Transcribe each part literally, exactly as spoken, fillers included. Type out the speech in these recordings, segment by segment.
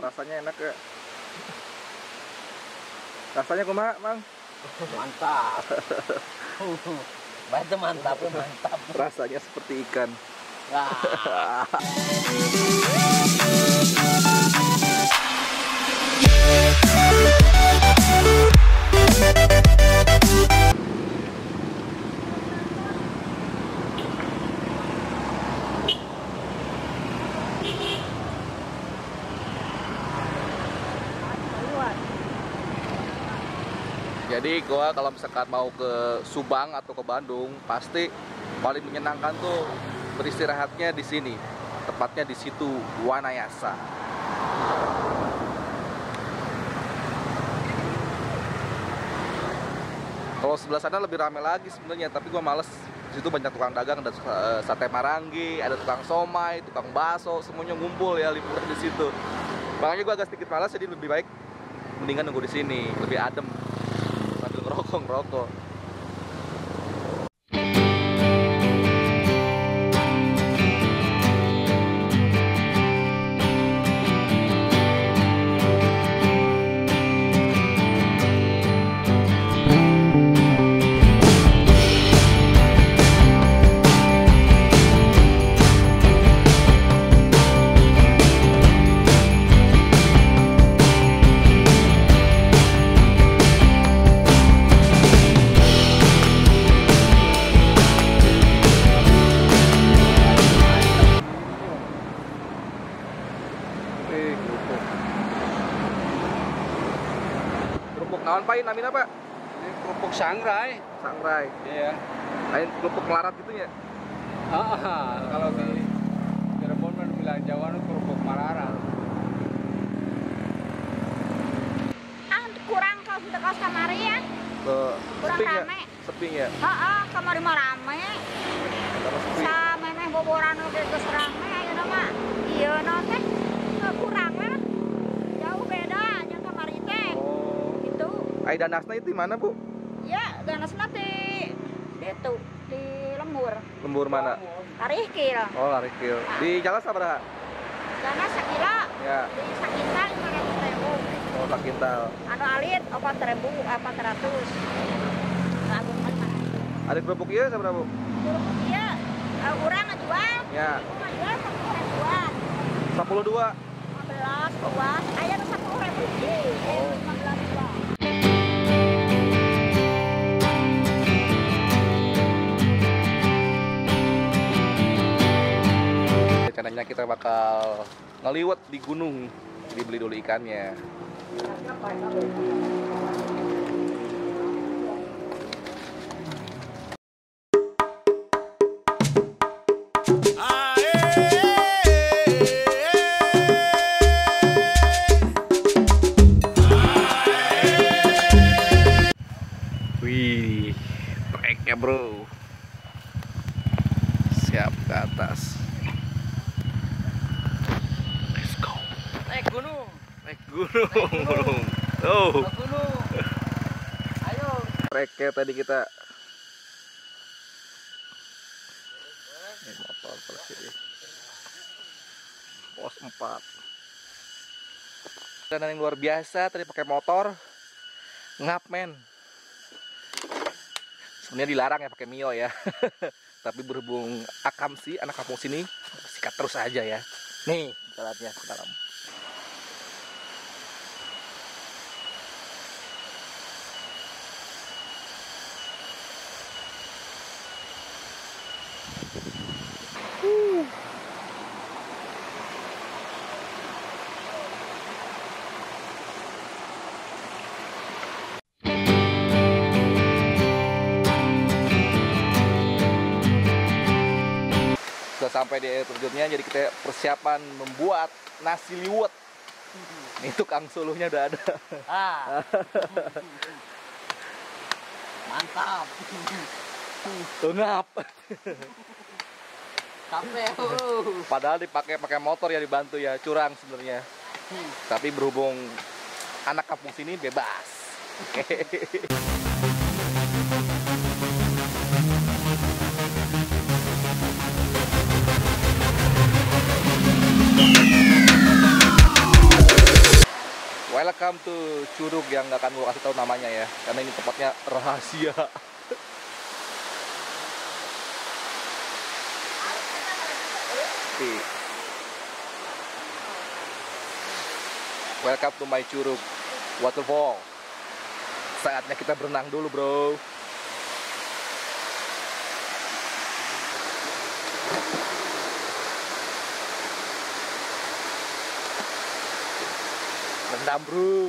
rasanya enak ya. Rasanya kumaha, Mang? Mantap. Bantu mantap, mantap. Rasanya seperti ikan. Wah. Jadi gua kalau misalkan mau ke Subang atau ke Bandung, pasti paling menyenangkan tuh beristirahatnya di sini. Tepatnya di situ Wanayasa. Kalau sebelah sana lebih ramai lagi sebenarnya, tapi gua males. Di situ banyak tukang dagang, ada sate marangi, ada tukang somai, tukang bakso, semuanya ngumpul ya liburan di situ. Makanya gua agak sedikit malas, jadi lebih baik mendingan nunggu di sini, lebih adem. Ngerokok, ngerokok. Kerupuk naon Pak? Namanya apa? Ini kerupuk sangrai. Sangrai. Iya. Lain kerupuk melarat gitu ya? Ah, kalau di Cirebon kan bilang Jawa itu kerupuk mararan. Ah, kurang kalau sudah kos kamari ya. Ke Kurang seping ya? rame. Seping ya? Heeh, kamari mah rame. Sama seping. Sama meh boboran oge geus rame ayeuna mah. Ieu naon teh? Kurang lah. Jauh beda jeung kamari teh. Oh. Gitu. Ai danasna itu di mana, Bu? Ya, ganasna di ditu, di lembur. Lembur mana? Larihkil. Oh, Larikil. Di jalan sabaraha? Ganas sakila. Ya. Di sakintal lima ratus ribu. Oh, sakintal. Anu alit opat ribu, empat ratus. Lagun mah. Ada kerupuk ieu sabaraha, Bu? Kerupuk ieu urang ngajual. Ya. Ngajual sepuluh ribuan. sepuluh dua. lima belas dua. Aya nu sepuluh ribu. Oh. lima belas dua. Rencananya kita bakal ngeliwet di gunung. Jadi beli dulu ikannya. Wih, treknya bro. Siap ke atas. Let's go. Naik gunung. Naik gunung. Tuh. Naik gunung. Ayo. Treknya tadi kita. Ini motor persis. Pos empat. Dan yang luar biasa tadi pakai motor. Ngap men. Sebenarnya dilarang ya pakai Mio ya. Tapi berhubung Akam sih anak kampung sini, sikat terus aja ya. Nih, kita lihat ya ke dalam. Uh. Sudah sampai di air terjunnya, jadi kita persiapan membuat nasi liwet. Ini tukang suluhnya udah ada. Ah. Mantap. Tungap. Capek. Padahal dipakai pakai motor ya, dibantu ya, curang sebenarnya. Tapi berhubung anak kampung sini bebas. Welcome to Curug yang gak akan gue kasih tahu namanya ya, karena ini tempatnya rahasia. Welcome to my Curug Waterfall. Saatnya kita berenang dulu, bro. Rendam, bro.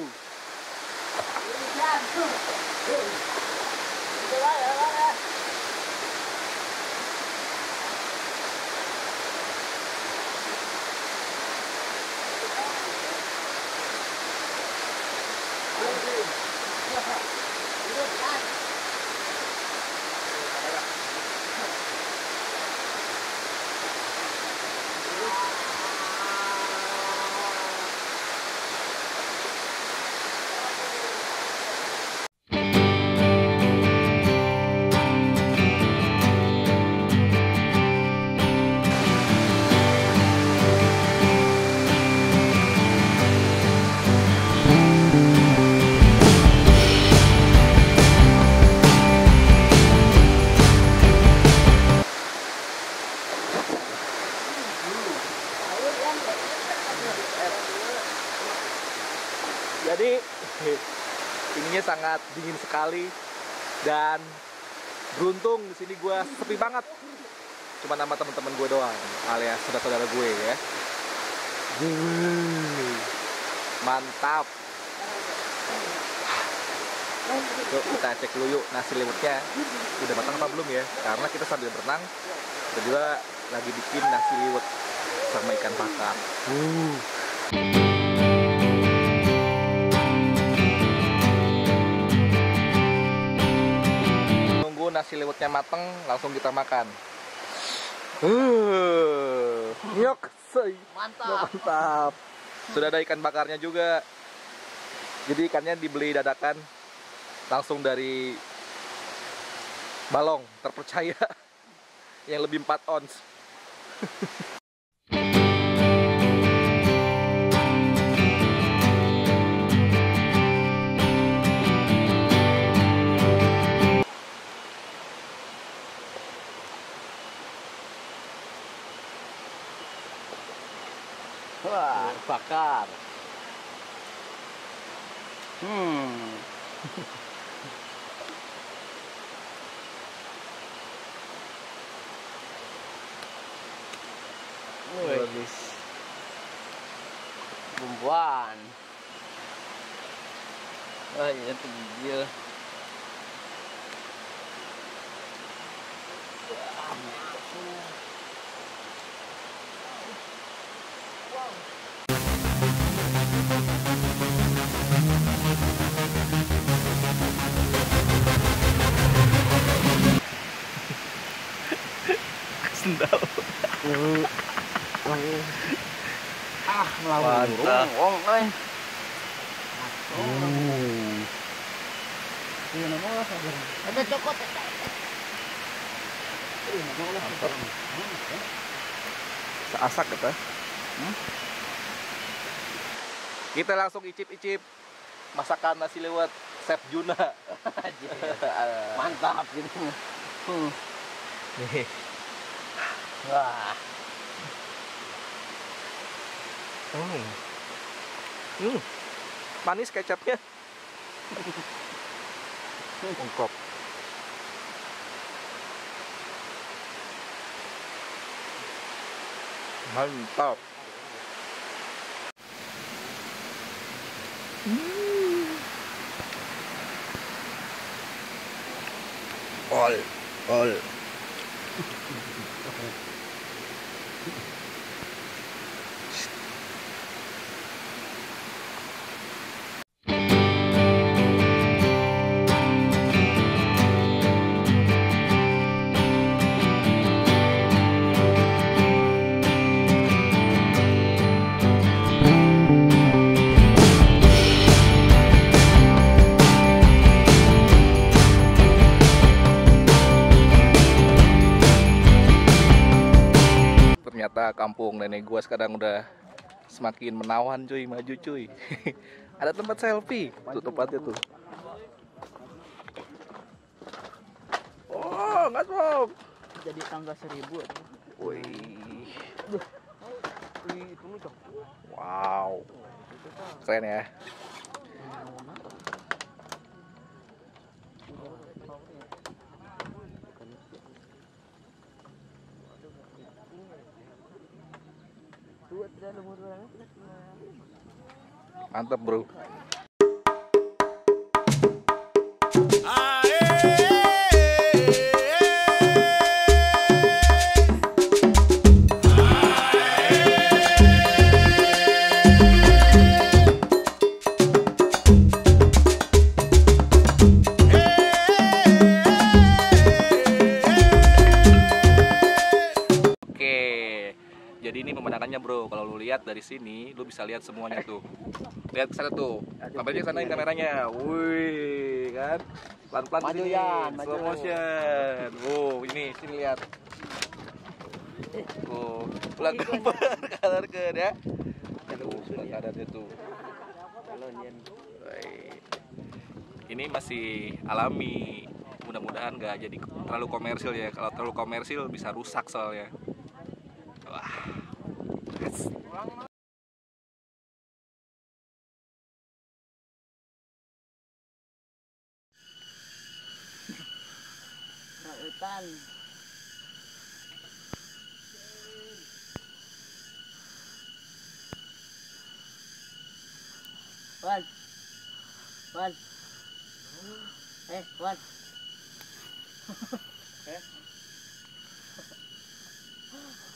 Jadi ininya sangat dingin sekali dan beruntung di sini gue sepi banget, cuma nama teman-teman gue doang alias saudara-saudara gue ya. Mantap. Yuk kita cek dulu yuk nasi liwetnya udah matang apa belum ya, karena kita sambil berenang dan juga lagi bikin nasi liwet sama ikan bakar. Uh. Nasi liwetnya mateng, langsung kita makan. Uh, nyok, say. Mantap. Mantap. Sudah ada ikan bakarnya juga. Jadi ikannya dibeli dadakan, langsung dari Balong, terpercaya, yang lebih empat ons. Wah, bakar. Hmm. Wih, bumbuan. Oh iya tuh gigil. Sendal. Ah, melawan burung, wong euy. Iya nama lah sabar. Ada cokot. Seasak kata. Hmm? Kita langsung icip-icip masakan nasi liwet Chef Juna. Mantap gitu. Hmm. Nih. Wah. Hmm. Hmm. Manis kecapnya. Ungkop. Mantap. Hmm. Ol, ol. Ternyata kampung nenek gua sekarang udah semakin menawan cuy, maju cuy. Ada tempat selfie, tuh tempatnya tuh. Oh, ngasop. Jadi tangga seribu. Wih. Wow. Keren ya. Mantap, bro. Jadi ini pemandangannya, bro. Kalau lu lihat dari sini, lu bisa lihat semuanya tuh. Lihat ke sana tuh. Sampai ke sana kameranya. Wih, kan? Pelan-pelan Maju, sini. Yan, maju. Slow motion. Wow, ini sini lihat. Oh, pulang kabar kanan ke ya. Tuh, pulang kanan itu. Ini masih alami. Mudah-mudahan nggak jadi terlalu komersil ya. Kalau terlalu komersil bisa rusak soalnya. Wah. Hutan. Wan. Wan. Eh, Wan. Eh.